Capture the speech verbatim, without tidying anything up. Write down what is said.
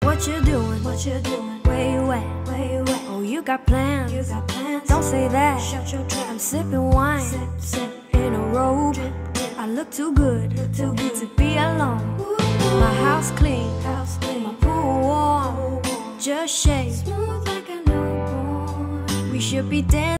What you doing? What you doing? Where you at? Where you at? Oh, you got plans. You got plans. Don't say that. Shut your trap. I'm sipping wine. Sip, sip. In a robe. Drip, drip. I look too good. Look too good to be alone. Ooh. My house clean. House clean. My pool warm. Just shake. Smooth like a newborn. We should be dancing.